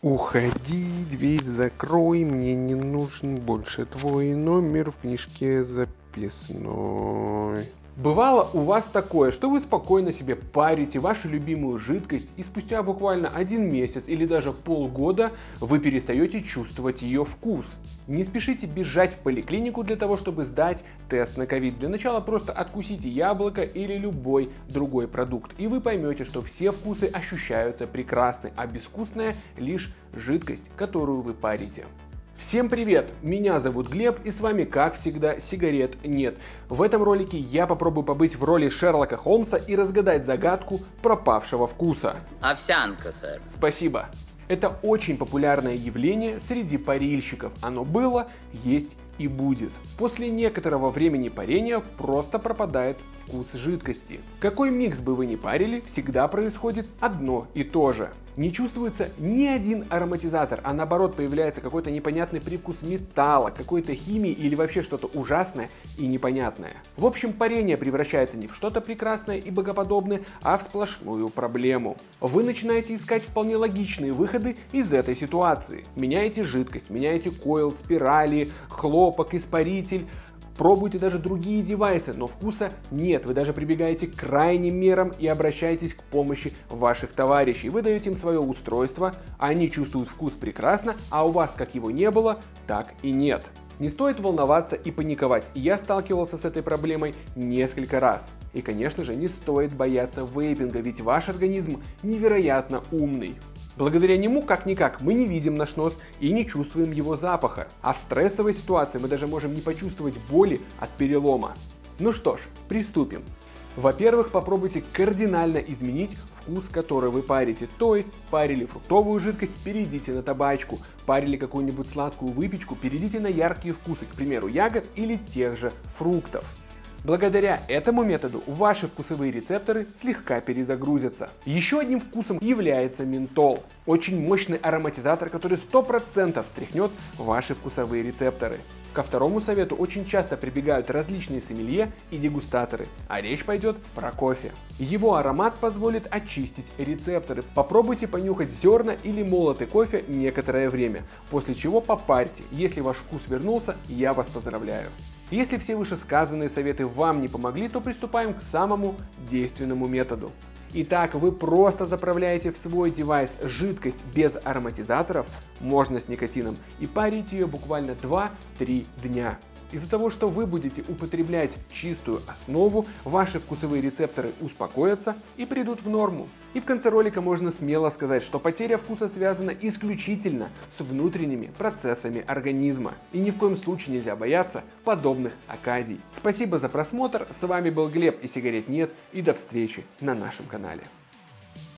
Уходи, дверь закрой, мне не нужен больше твой номер в книжке записной. Бывало у вас такое, что вы спокойно себе парите вашу любимую жидкость, и спустя буквально 1 месяц или даже полгода вы перестаете чувствовать ее вкус. Не спешите бежать в поликлинику для того, чтобы сдать тест на ковид. Для начала просто откусите яблоко или любой другой продукт, и вы поймете, что все вкусы ощущаются прекрасно, а безвкусная лишь жидкость, которую вы парите. Всем привет! Меня зовут Глеб, и с вами, как всегда, сигарет нет. В этом ролике я попробую побыть в роли Шерлока Холмса и разгадать загадку пропавшего вкуса. Овсянка, сэр. Спасибо. Это очень популярное явление среди парильщиков. Оно было, есть и будет. После некоторого времени парения просто пропадает вкус жидкости. Какой микс бы вы ни парили, всегда происходит одно и то же. Не чувствуется ни один ароматизатор, а наоборот появляется какой-то непонятный привкус металла, какой-то химии или вообще что-то ужасное и непонятное. В общем, парение превращается не в что-то прекрасное и богоподобное, а в сплошную проблему. Вы начинаете искать вполне логичные выходы из этой ситуации. Меняете жидкость, меняете койл, спирали, хлопок, испаритель. Пробуйте даже другие девайсы, но вкуса нет. Вы даже прибегаете к крайним мерам и обращаетесь к помощи ваших товарищей. Вы даете им свое устройство, они чувствуют вкус прекрасно, а у вас как его не было, так и нет. Не стоит волноваться и паниковать. Я сталкивался с этой проблемой несколько раз. И, конечно же, не стоит бояться вейпинга, ведь ваш организм невероятно умный. Благодаря нему, как-никак, мы не видим наш нос и не чувствуем его запаха. А в стрессовой ситуации мы даже можем не почувствовать боли от перелома. Ну что ж, приступим. Во-первых, попробуйте кардинально изменить вкус, который вы парите. То есть, парили фруктовую жидкость, перейдите на табачку. Парили какую-нибудь сладкую выпечку, перейдите на яркие вкусы, к примеру, ягод или тех же фруктов. Благодаря этому методу ваши вкусовые рецепторы слегка перезагрузятся. Еще одним вкусом является ментол. Очень мощный ароматизатор, который 100% встряхнет ваши вкусовые рецепторы. Ко второму совету очень часто прибегают различные сомелье и дегустаторы, а речь пойдет про кофе. Его аромат позволит очистить рецепторы. Попробуйте понюхать зерна или молотый кофе некоторое время, после чего попарьте. Если ваш вкус вернулся, я вас поздравляю. Если все вышесказанные советы вам не помогли, то приступаем к самому действенному методу. Итак, вы просто заправляете в свой девайс жидкость без ароматизаторов, можно с никотином, и парите ее буквально 2-3 дня. Из-за того, что вы будете употреблять чистую основу, ваши вкусовые рецепторы успокоятся и придут в норму. И в конце ролика можно смело сказать, что потеря вкуса связана исключительно с внутренними процессами организма. И ни в коем случае нельзя бояться подобных оказий. Спасибо за просмотр, с вами был Глеб и сигарет нет, и до встречи на нашем канале.